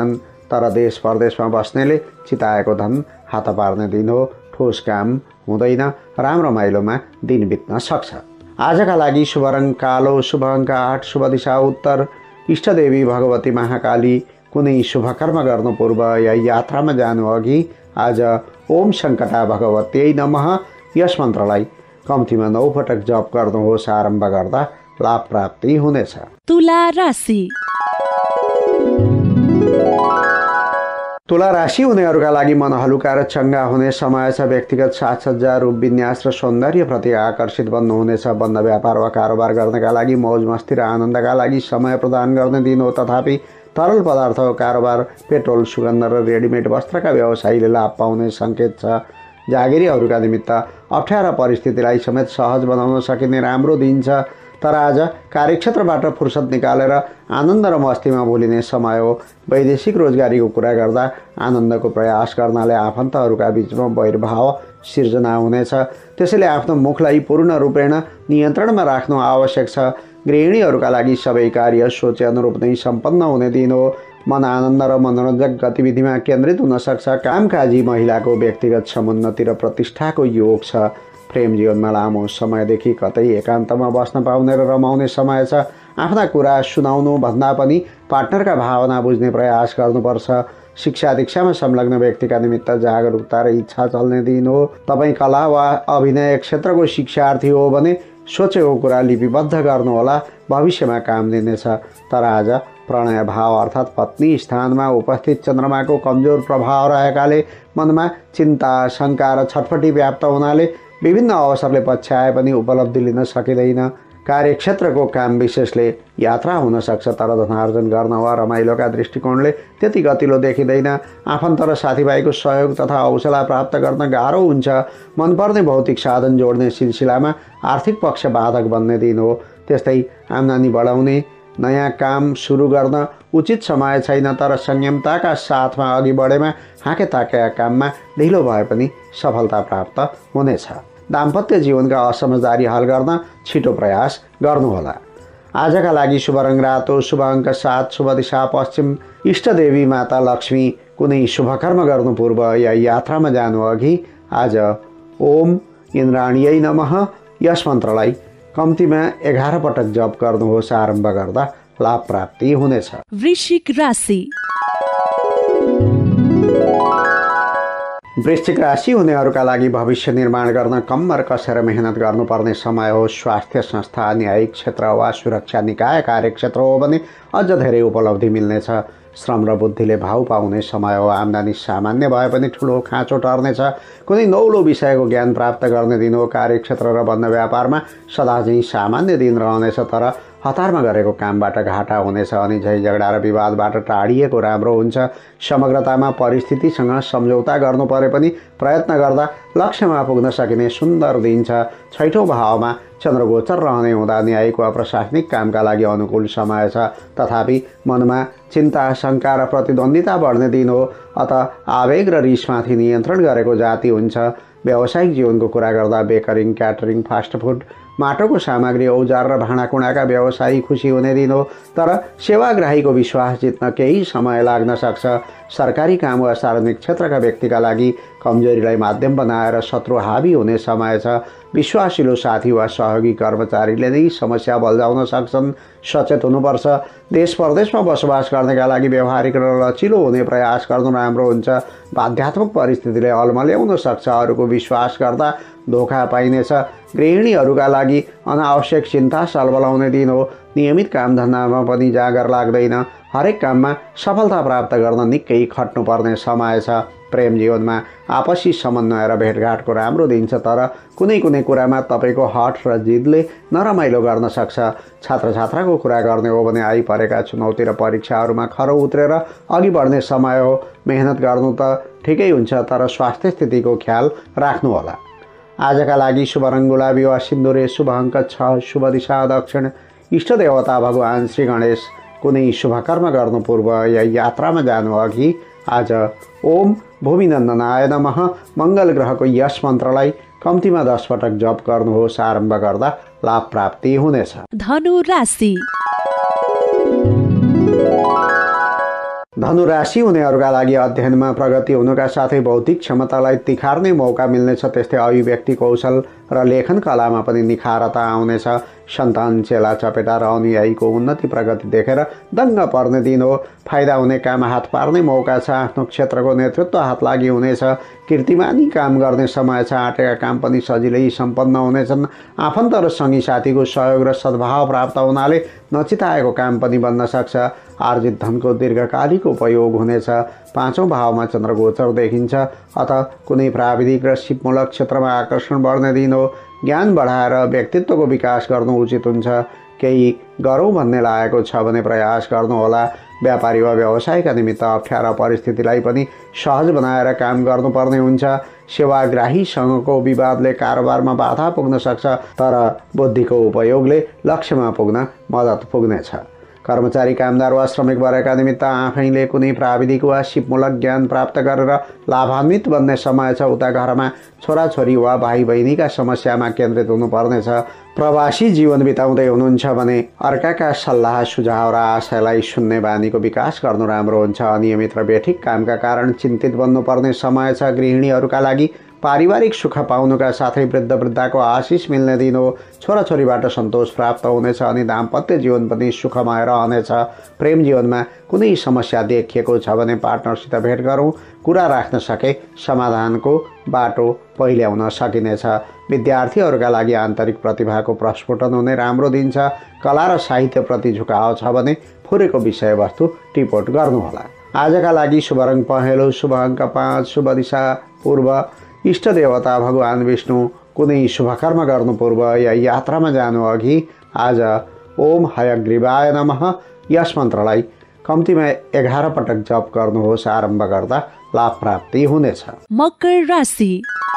A: तर देश परदेशमा बस्नेले चिताएको धन हात पार्ने दिन हो। ठोस काम हुँदैन, राम्रो माइलोमा दिन बित्न सक्छ। आजका लागि शुभ रङ कालो, शुभ अङ्क 8, शुभ दिशा उत्तर। इष्टदेवी भगवती महाकाली। कुनै शुभ कर्म गर्नु पूर्व या यात्रामा जानु अघि आज ओम सङ्कटा भगवत्यै नमः यस मन्त्रलाई कम्तीमा 9 पटक जप गर्नुहोस्। आरम्भ गर्दा लाभ प्राप्ति हुनेछ।
B: तुला राशि।
A: तुला राशि हुनेहरूका लागि मन हलुका र चङ्गा हुने समय छ। व्यक्तिगत साजसज्जा, रूप विन्यास र सौन्दर्यप्रति आकर्षित बन्नुहुनेछ। बन्द व्यापार वा कारोबार गर्नका लागि, मौज मस्ती र आनन्दका लागि समय प्रदान गर्ने दिन हो। तथापि तरल पदार्थको कारोबार, पेट्रोल, सुगन्ध र रेडिमेड वस्त्रका व्यवसायीले लाभ पाउने सङ्केत छ। जागिरीहरूका निमित्त अप्ठ्यारा परिस्थितिलाई समेत सहज बनाउन सकिने राम्रो दिन छ। तर आज कार्यक्षेत्रबाट फुर्सद निकालेर आनन्द र मस्तीमा भुलिने समय हो। वैदेशिक रोजगारीको कुरा गर्दा आनन्दको प्रयास गर्नाले आफन्तहरूका बीचमा वैरभाव सिर्जना हुनेछ। त्यसैले आफ्नो मुखलाई पूर्ण रूपेण नियन्त्रणमा राख्नु आवश्यक छ। गृहिणीहरूका लागि सबै कार्य सोचे अनुरूप नै सम्पन्न हुने दिन हो। मन आनन्द र मनोरञ्जक गतिविधिमा केन्द्रित हुन सक्छ। कामकाजी महिलाको व्यक्तिगत समुन्नति र प्रतिष्ठाको योग छ। प्रेम जीवनमा लामो समयदेखि कतै एकान्तमा बस्न पाउने र रमाउने समय छ। आफ्ना कुरा सुनाउनु भन्दा पनि पार्टनरका भावना बुझ्ने प्रयास गर्नुपर्छ। शिक्षा दीक्षामा संलग्न व्यक्तिका निमित्त जागरुकता र इच्छा चल्ने दिन हो। तपाईँ कला वा अभिनय क्षेत्रको शिक्षार्थी हो भने सोचेको कुरा लिपिबद्ध गर्नुहोला, भविष्यमा काम दिनेछ। तर आज प्रणय भाव अर्थात् पत्नी स्थानमा उपस्थित चन्द्रमाको कमजोर प्रभाव रहेकाले मनमा चिन्ता, शङ्का र छटपटी व्याप्त हुनाले विभिन्न अवसरले पछ्याए पनि उपलब्धि लिन सकिँदैन। कार्यक्षेत्रको काम विशेषले यात्रा हुन सक्छ, तर धनार्जन गर्न वा रमाइलोका दृष्टिकोणले त्यति गतिलो देखिँदैन। आफन्त र साथीभाइको सहयोग तथा हौसला प्राप्त गर्न गाह्रो हुन्छ। मनपर्ने भौतिक साधन जोड्ने सिलसिलामा आर्थिक पक्ष बाधक बन्ने दिन हो। त्यस्तै आम्दानी बढाउने नयाँ काम सुरु गर्न उचित समय छैन, तर संयमताका साथमा अघि बढेमा हाकेताकेका काममा ढिलो भए पनि सफलता प्राप्त हुनेछ। दाम्पत्य जीवनका असमझदारी हल गर्न छिटो प्रयास गर्नुहोला। आजका लागि शुभ रङ रातो, शुभ अङ्क 7, शुभ दिशा पश्चिम। इष्टदेवी माता लक्ष्मी। कुनै शुभ कर्म गर्नु पूर्व या यात्रामा जानु अघि आज ओम इन्द्राणीयै नमः यस मन्त्रलाई कम्तीमा 11 पटक जप गर्नुहोस्। आरम्भ गर्दा लाभ प्राप्ति हुनेछ।
B: वृश्चिक राशि।
A: वृश्चिक राशि हुनेहरूका लागि भविष्य निर्माण गर्न कम्मर कसेर मेहनत गर्नुपर्ने समय हो। स्वास्थ्य संस्था, न्यायिक क्षेत्र वा सुरक्षा निकाय कार्यक्षेत्र हो भने अझ धेरै उपलब्धि मिल्नेछ। श्रम र बुद्धिले भाउ पाउने समय हो। आम्दानी सामान्य भए पनि ठुलो खाँचो टर्नेछ। कुनै नौलो विषयको ज्ञान प्राप्त गर्ने दिन हो। कार्यक्षेत्र र बन्द व्यापारमा सदा चाहिँ सामान्य दिन रहनेछ, तर हतारमा गरेको कामबाट घाटा हुनेछ अनि झै झगडा र विवादबाट टाढिएको राम्रो हुन्छ। समग्रतामा परिस्थितिसँग सम्झौता गर्नु परे पनि प्रयत्न गर्दा लक्ष्यमा पुग्न सकिने सुन्दर दिन छ। छैठौँ भावमा चन्द्रगोचर रहने हुँदा न्यायिक वा प्रशासनिक कामका लागि अनुकूल समय छ। तथापि मनमा चिन्ता, शङ्का र प्रतिद्वन्दिता बढ्ने दिन हो। अत आवेग र रिसमाथि नियन्त्रण गरेको जाति हुन्छ। व्यावसायिक जीवनको कुरा गर्दा बेकरिङ, क्याटरिङ, फास्टफुड, माटोको सामग्री, औजार र भाँडाकुँडाका व्यवसायी खुसी हुने दिन हो। तर सेवाग्राहीको विश्वास जित्न केही समय लाग्न सक्छ। सरकारी काम वा सार्वजनिक क्षेत्रका व्यक्तिका लागि कमजोरीलाई माध्यम बनाएर शत्रु हावी हुने समय छ। विश्वासिलो साथी वा सहयोगी कर्मचारीले नै समस्या बल्झाउन सक्छन्। सचेत हुनुपर्छ। देश परदेशमा बसोबास गर्नका लागि व्यवहारिक र लचिलो हुने प्रयास गर्नु राम्रो हुन्छ। बाध्यात्मक परिस्थितिले अलमल्याउन सक्छ। अरूको विश्वास गर्दा धोका पाइनेछ। गृहिणीहरूका लागि अनावश्यक चिन्ता सलबलाउने दिन हो। नियमित कामधन्दामा पनि जाँगर लाग्दैन। हरेक काममा सफलता प्राप्त गर्न निकै खट्नुपर्ने समय छ। प्रेम जीवनमा आपसी समन्वय र भेटघाटको राम्रो दिन छ, तर कुनै कुनै कुरामा तपाईँको हठ र जिदले नरमाइलो गर्न सक्छ। छात्र छात्राको कुरा गर्ने हो भने आइपरेका चुनौती र परीक्षाहरूमा खरो उत्रेर अघि बढ्ने समय हो। मेहनत गर्नु त ठिकै हुन्छ, तर स्वास्थ्य स्थितिको ख्याल राख्नुहोला। आजका लागि शुभ रङ गुलाबी वा सिन्दुरे, शुभ अङ्क 6, शुभ दिशा दक्षिण। इष्ट देवता भगवान श्री गणेश। कुनै शुभ कर्म गर्नु पूर्व या यात्रामा जानु अघि आज ओम भूमिनन्दनाय नमः मङ्गल ग्रहको यस मन्त्रलाई कम्तीमा 10 पटक जप गर्नुहोस्। आरम्भ गर्दा लाभ प्राप्ति हुनेछ।
B: धनु राशि।
A: धनु राशि हुनेहरूका लागि अध्ययनमा प्रगति हुनुका साथै बौद्धिक क्षमतालाई तिखार्ने मौका मिल्नेछ। त्यस्तै अभिव्यक्ति कौशल र लेखन कलामा पनि निखारता आउनेछ। सन्तान चेला चपेटा र अनुयायीको उन्नति प्रगति देखेर दङ्ग पर्ने दिन हो। फाइदा हुने काम हात पार्ने मौका छ। आफ्नो क्षेत्रको नेतृत्व हात लागि हुनेछ। कीर्तिमानी काम गर्ने समय छ। आँटेका काम पनि सजिलै सम्पन्न हुनेछन्। आफन्त र सङ्गी साथीको सहयोग र सद्भाव प्राप्त हुनाले नचिताएको काम पनि बन्न सक्छ। आर्जित धनको दीर्घकालिक उपयोग हुनेछ। पाँचौं भावमा चन्द्र गोचर देखिन्छ। अत कुनै प्राविधिक र सिपमूलक क्षेत्रमा आकर्षण बढ्ने दिन हो। ज्ञान बढाएर व्यक्तित्वको विकास गर्नु उचित हुन्छ। केही गरौँ भन्ने लागेको छ भने प्रयास गर्नुहोला। व्यापारी वा व्यवसायका निमित्त अप्ठ्यारा परिस्थितिलाई पनि सहज बनाएर काम गर्नुपर्ने हुन्छ। सेवाग्राहीसँगको विवादले कारोबारमा बाधा पुग्न सक्छ, तर बुद्धिको उपयोगले लक्ष्यमा पुग्न मद्दत पुग्नेछ। कर्मचारी, कामदार वा श्रमिक वर्गका निमित्त आफैले कुनै प्राविधिक वा सिपमूलक ज्ञान प्राप्त गरेर लाभान्वित बन्ने समय छ। उता घरमा छोराछोरी वा भाइ बहिनीका समस्यामा केन्द्रित हुनुपर्नेछ। प्रवासी जीवन बिताउँदै हुनुहुन्छ भने अर्काका सल्लाह सुझाव र आशयलाई सुन्ने बानीको विकास गर्नु राम्रो हुन्छ। अनियमित र बेठिक कामका कारण चिन्तित बन्नुपर्ने समय छ। गृहिणीहरूका लागि पारिवारिक सुख पाउनुका साथै वृद्ध वृद्धाको आशिष मिल्ने दिन हो। छोराछोरीबाट सन्तोष प्राप्त हुनेछ अनि दाम्पत्य जीवन पनि सुखमय रहनेछ। प्रेम जीवनमा कुनै समस्या देखिएको छ भने पार्टनरसित भेट गरौँ। कुरा राख्न सके समाधानको बाटो पहिल्याउन सकिनेछ। विद्यार्थीहरूका लागि आन्तरिक प्रतिभाको प्रस्फुटन हुने राम्रो दिन छ। कला र साहित्यप्रति झुकाव छ भने फुरेको विषयवस्तु टिपोट गर्नुहोला। आजका लागि शुभ रङ पहेँलो, शुभ अङ्क 5, शुभ दिशा पूर्व, इष्ट देवता भगवान विष्णु। कुनै शुभ कर्म गर्नु पूर्व या यात्रामा जानु अघि आज ओम हयग्रीवाय नमः यस मन्त्रलाई कम्तीमा 11 पटक जप गर्नुहोस्। आरम्भ गर्दा लाभ प्राप्ति हुनेछ।
B: मकर राशि।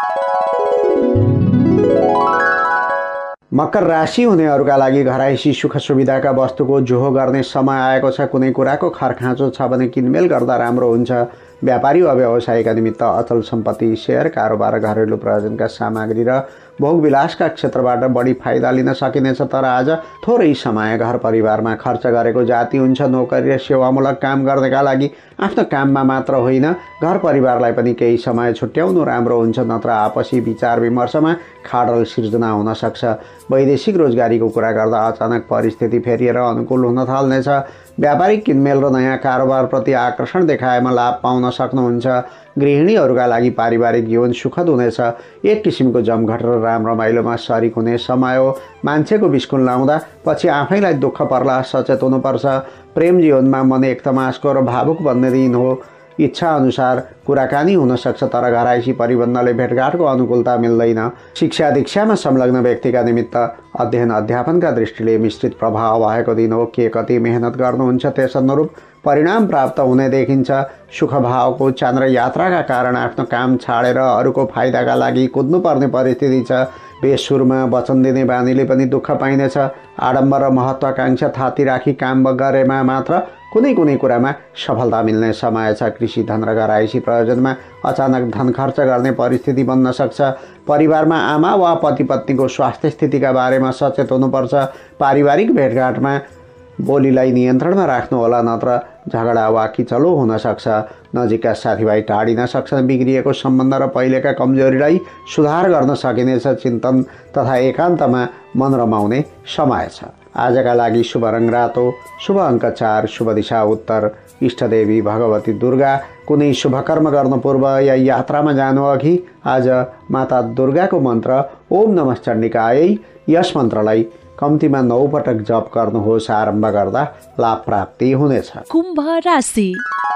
A: मकर राशि हुनेहरूका लागि घरायसी सुख सुविधाका वस्तुको जोहो गर्ने समय आएको छ। कुनै कुराको खरखाँचो छ भने किनमेल गर्दा राम्रो हुन्छ। व्यापारी वा व्यवसायका निमित्त अचल सम्पत्ति, सेयर कारोबार, घरेलु प्रयोजनका सामग्री र भोगविलासका क्षेत्रबाट बढी फाइदा लिन सकिनेछ। तर आज थोरै समय घर परिवारमा खर्च गरेको जाति हुन्छ। नोकरी र सेवामूलक काम गर्नेका लागि आफ्नो काममा मात्र होइन घर परिवारलाई पनि केही समय छुट्याउनु राम्रो हुन्छ, नत्र आपसी विचार विमर्शमा खाडल सिर्जना हुन सक्छ। वैदेशिक रोजगारीको कुरा गर्दा अचानक परिस्थिति फेरिएर अनुकूल हुन थाल्नेछ। व्यापारिक किनमेल र नयाँ कारोबारप्रति आकर्षण देखाएमा लाभ पाउन सक्नुहुन्छ। गृहिणीहरूका लागि पारिवारिक जीवन सुखद हुनेछ। एक किसिमको जमघट र राम रमाइलोमा सरिक हुने समय हो। मान्छेको बिस्कुन लाउँदा पछि आफैलाई दुःख पर्ला, सचेत हुनुपर्छ। प्रेम जीवनमा मन एकदमासको र भावुक बन्ने दिन हो। इच्छा अनुसार कुराकानी हुन सक्छ, तर घरायसी परिबन्धले भेटघाटको अनुकूलता मिल्दैन। शिक्षा दीक्षामा संलग्न व्यक्तिका निमित्त अध्ययन अध्यापनका दृष्टिले मिश्रित प्रभाव भएको दिन हो। के कति मेहनत गर्नुहुन्छ त्यस अनुरूप परिणाम प्राप्त हुने देखिन्छ। सुख भावको चन्द्र यात्राका कारण आफ्नो काम छाडेर अरूको फाइदाका लागि कुद्नुपर्ने परिस्थिति छ। बेसुरमा वचन दिने बानीले पनि दुःख पाइनेछ। आडम्बर र महत्त्वाकांक्षा थाती राखी काम गरेमा मात्र कुनै कुरामा सफलता मिल्ने समय छ। कृषि धन र घरायसी प्रयोजनमा अचानक धन खर्च गर्ने परिस्थिति बन्न सक्छ। परिवारमा आमा वा पति पत्नीको स्वास्थ्य स्थितिका बारेमा सचेत हुनुपर्छ। पारिवारिक भेटघाटमा बोलीलाई नियन्त्रणमा राख्नुहोला, नत्र झगडा वा किचलो हुन सक्छ। नजिकका साथीभाइ टाढिन सक्छन्। बिग्रिएको सम्बन्ध र पहिलेका कमजोरीलाई सुधार गर्न सकिनेछ। चिन्तन तथा एकान्तमा मन रमाउने समय छ। आजका लागि शुभ रङ रातो, शुभ अङ्क 4, शुभ दिशा उत्तर, इष्टदेवी भगवती दुर्गा। कुनै शुभ कर्म गर्नु पूर्व या यात्रामा जानु अघि आज माता दुर्गाको मन्त्र ओम नमः चण्डिकायै यस मन्त्रलाई कम्तीमा 9 पटक जप गर्नुहोस्। आरम्भ गर्दा लाभ प्राप्ति हुनेछ।
B: कुम्भ राशि।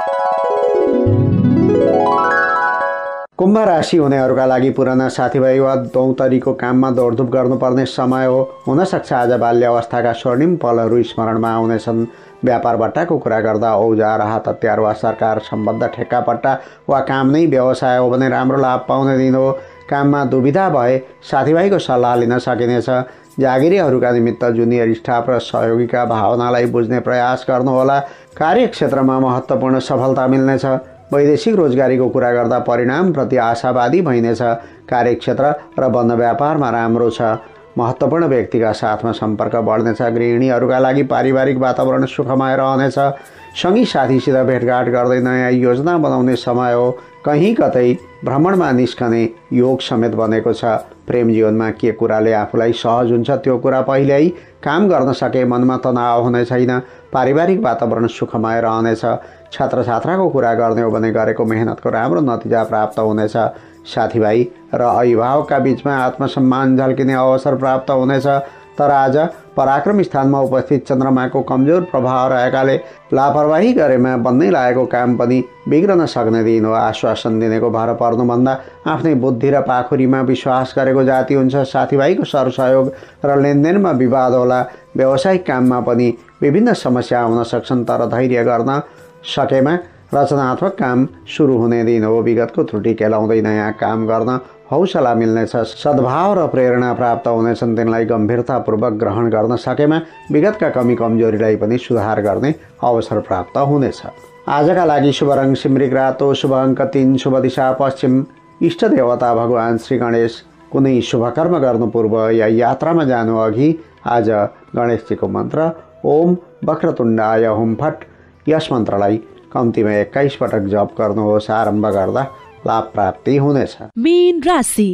A: कुम्भ राशि हुनेहरूका लागि पुराना साथीभाइ वा दौतरीको काममा दौडधुप गर्नुपर्ने समय हो। हुनसक्छ आज बाल्यावस्थाका स्वर्णिम पलहरू स्मरणमा आउनेछन्। व्यापार बट्टाको कुरा गर्दा औजार, हात हतियार वा सरकार सम्बद्ध ठेक्कापट्टा वा काम नै व्यवसाय हो भने राम्रो लाभ पाउने दिन हो। काममा दुविधा भए साथीभाइको सल्लाह लिन सकिनेछ। जागिरीहरूका निमित्त जुनियर स्टाफ र सहयोगीका भावनालाई बुझ्ने प्रयास गर्नुहोला। कार्यक्षेत्रमा महत्त्वपूर्ण सफलता मिल्नेछ। वैदेशिक रोजगारीको कुरा गर्दा परिणामप्रति आशावादी भइनेछ। कार्यक्षेत्र र वन व्यापारमा राम्रो छ। महत्त्वपूर्ण व्यक्तिका साथमा सम्पर्क बढ्नेछ। गृहिणीहरूका लागि पारिवारिक वातावरण सुखमय रहनेछ। सँगै साथीसित भेटघाट गर्दै नयाँ योजना बनाउने समय हो। कहीँ कतै भ्रमणमा निस्कने योग समेत बनेको छ। प्रेम जीवनमा के कुराले आफूलाई सहज हुन्छ त्यो कुरा पहिल्यै काम गर्न सके मनमा तनाव हुने छैन। पारिवारिक वातावरण सुखमय रहनेछ। छात्र छात्राको कुरा गर्ने हो भने गरेको मेहनतको राम्रो नतिजा प्राप्त हुनेछ। साथीभाइ र अभिभावकका बीचमा आत्मसम्मान झल्किने अवसर प्राप्त हुनेछ। तर आज पराक्रम स्थानमा उपस्थित चन्द्रमाको कमजोर प्रभाव रहेकाले लापरवाही गरेमा बन्नै लागेको काम पनि बिग्रन सक्ने दिन हो। आश्वासन दिनेको भर पर्नुभन्दा आफ्नै बुद्धि र पाखुरीमा विश्वास गरेको जाति हुन्छ। साथीभाइको सरसहयोग र लेनदेनमा विवाद होला। व्यावसायिक काममा पनि विभिन्न समस्या आउन सक्छन्, तर धैर्य गर्न सकेमा रचनात्मक काम सुरु हुने दिन हो। विगतको त्रुटि केलाउँदै नयाँ काम गर्न हौसला मिल्नेछ। सद्भाव र प्रेरणा प्राप्त हुनेछन्। तिनलाई गम्भीरतापूर्वक ग्रहण गर्न सकेमा विगतका कमी कमजोरीलाई पनि सुधार गर्ने अवसर प्राप्त हुनेछ। आजका लागि शुभ रङ सिमरिक रातो, शुभ अङ्क 3, शुभ दिशा पश्चिम। इष्ट देवता भगवान श्री गणेश। कुनै शुभ कर्म गर्नु पूर्व या यात्रामा जानु अघि आज गणेशजीको मन्त्र ओम वक्रतुण्डाय हुम फट, यस मन्त्रलाई कम्तीमा 21 पटक जप गर्नुहोस्। आरम्भ गर्दा लाभ प्राप्ति हुनेछ।
B: मीन राशि।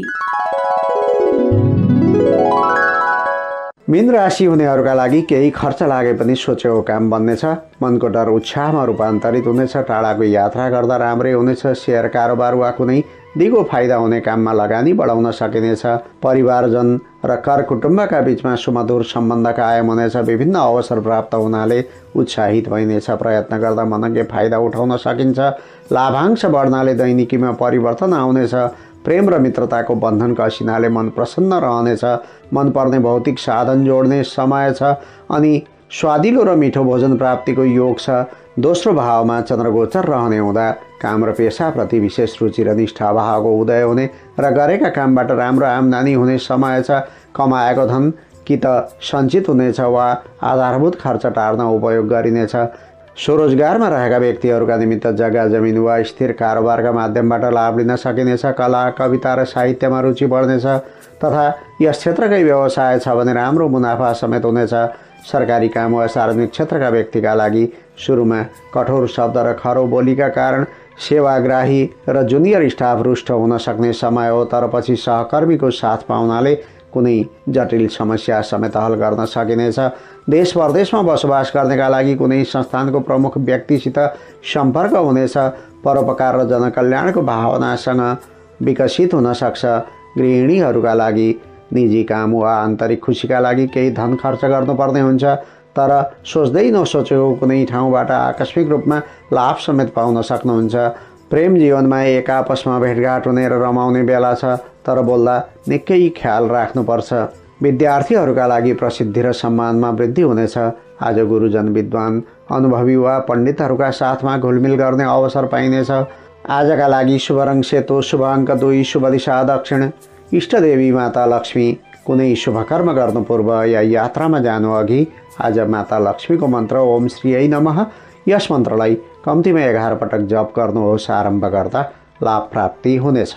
A: मीन राशि हुनेहरूका लागि केही खर्च लागे पनि सोचेको काम बन्नेछ। मनको डर उत्साहमा रूपान्तरित हुनेछ। टाढाको यात्रा गर्दा राम्रै हुनेछ। सेयर कारोबार वा कुनै दिगो फाइदा हुने काममा लगानी बढाउन सकिनेछ। परिवारजन र कर कुटुम्बका बीचमा सुमधुर सम्बन्ध कायम हुनेछ। विभिन्न अवसर प्राप्त हुनाले उत्साहित भइनेछ। प्रयत्न गर्दा मनज्ञ फाइदा उठाउन सकिन्छ। लाभांश बढ्नाले दैनिकीमा परिवर्तन आउनेछ। प्रेम र मित्रताको बन्धन कसिनाले मन प्रसन्न रहनेछ। मनपर्ने भौतिक साधन जोड्ने समय छ अनि स्वादिलो र मिठो भोजन प्राप्तिको योग छ। दोस्रो भावमा चन्द्रगोचर रहने हुँदा काम र पेसाप्रति विशेष रुचि र निष्ठा भावको उदय हुने र गरेका कामबाट राम्रो आम्दानी हुने समय छ। कमाएको धन कि त सञ्चित हुनेछ वा आधारभूत खर्च टार्न उपयोग गरिनेछ। स्वरोजगारमा रहेका व्यक्तिहरूका निमित्त जग्गा जमिन वा स्थिर कारोबारका माध्यमबाट लाभ लिन सकिनेछ। कला कविता र साहित्यमा रुचि बढ्नेछ तथा यस क्षेत्रकै व्यवसाय छ भने राम्रो मुनाफा समेत हुनेछ। सरकारी काम वा सार्वजनिक क्षेत्रका व्यक्तिका लागि सुरुमा कठोर शब्द र खरो बोलीका कारण सेवाग्राही र जुनियर स्टाफ रुष्ट हुन सक्ने समय हो। तर पछि सहकर्मीको साथ पाउनाले कुनै जटिल समस्या समेत हल गर्न सकिनेछ। देश परदेशमा बसोबास गर्नेका लागि कुनै संस्थानको प्रमुख व्यक्तिसित सम्पर्क हुनेछ। परोपकार र जनकल्याणको भावनासँग विकसित हुन सक्छ। गृहिणीहरूका लागि निजी काम वा आन्तरिक खुसीका लागि केही धन खर्च गर्नुपर्ने हुन्छ, तर सोच्दै नसोचेको कुनै ठाउँबाट आकस्मिक रूपमा लाभ समेत पाउन सक्नुहुन्छ। प्रेम जीवनमा एक आपसमा भेटघाट हुने र रमाउने बेला छ, तर बोल्दा निकै ख्याल राख्नुपर्छ। विद्यार्थीहरूका लागि प्रसिद्धि र सम्मानमा वृद्धि हुनेछ। आज गुरुजन, विद्वान, अनुभवी वा पण्डितहरूका साथमा घुलमिल गर्ने अवसर पाइनेछ। आजका लागि शुभ रङ सेतो, शुभ अङ्क 2, शुभ दिशा दक्षिण। इष्टदेवी माता लक्ष्मी। कुनै शुभ कर्म गर्नु पूर्व या यात्रामा जानु अघि आज माता लक्ष्मीको मन्त्र ओम श्रीयै नमः, यस मन्त्रलाई कम्तीमा 11 पटक जप गर्नुहोस्। आरम्भ गर्दा लाभ प्राप्ति हुनेछ।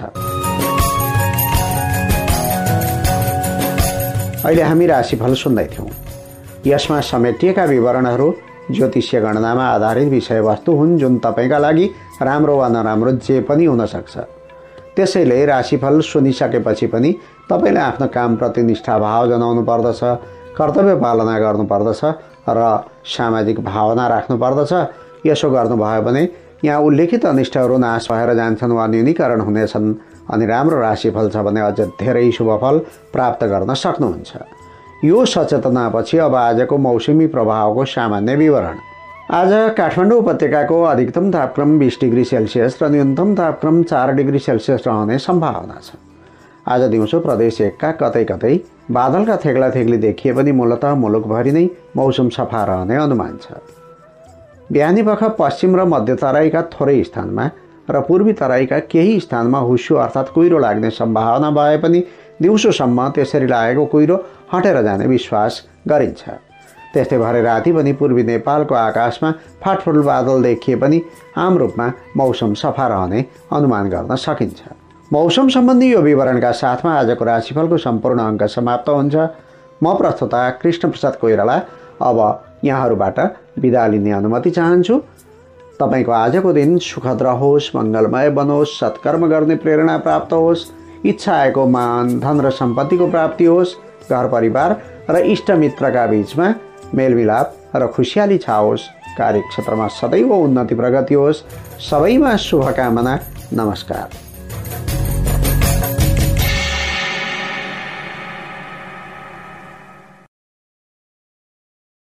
A: अहिले हामी राशिफल सुन्दै थियौँ। यसमा समेटिएका विवरणहरू ज्योतिषीय गणनामा आधारित विषयवस्तु हुन् जुन तपाईँका लागि राम्रो वा नराम्रो जे पनि हुन सक्छ। त्यसैले राशिफल सुनिसकेपछि पनि तपाईँले आफ्नो कामप्रति निष्ठाभाव जनाउनु पर्दछ, कर्तव्य पालना गर्नुपर्दछ र सामाजिक भावना राख्नुपर्दछ। यसो गर्नुभयो भने यहाँ उल्लेखित अनिष्टहरू नाश भएर जान्छन् वा न्यूनीकरण हुनेछन् अनि राम्रो राशिफल छ भने अझ धेरै शुभफल प्राप्त गर्न सक्नुहुन्छ। यो सचेतनापछि अब आजको मौसमी प्रभावको सामान्य विवरण। आज काठमाडौँ उपत्यकाको अधिकतम तापक्रम 20 डिग्री सेल्सियस र न्यूनतम तापक्रम 4 डिग्री सेल्सियस रहने सम्भावना छ। आज दिउँसो प्रदेश 1 का कतै कतै बादलका थेग्ला थेग्ली देखिए पनि मूलतः मुलुकभरि नै मौसम सफा रहने अनुमान छ। बिहानी पख पश्चिम र मध्य तराईका थोरै स्थानमा र पूर्वी तराईका केही स्थानमा हुस्सो अर्थात् कुहिरो लाग्ने सम्भावना भए पनि दिउँसोसम्म त्यसरी लागेको कुहिरो हटेर जाने विश्वास गरिन्छ। त्यस्तै भरे राति पनि पूर्वी नेपालको आकाशमा फाटफुट बादल देखिए पनि आम रूपमा मौसम सफा रहने अनुमान गर्न सकिन्छ। मौसम सम्बन्धी यो विवरणका साथमा आजको राशिफलको सम्पूर्ण अङ्क समाप्त हुन्छ। म प्रस्तुता कृष्ण प्रसाद कोइराला अब यहाँहरूबाट बिदा लिने अनुमति चाहन्छु। तपाईँको आजको दिन सुखद रहोस्, मङ्गलमय बनोस्, सत्कर्म गर्ने प्रेरणा प्राप्त होस्, इच्छा आएको मान धन र सम्पत्तिको प्राप्ति होस्, घर परिवार र इष्टमित्रका बीचमा मेलमिलाप र खुसियाली छाओस्, कार्यक्षेत्रमा सदैव उन्नति प्रगति होस्। सबैमा शुभकामना। नमस्कार।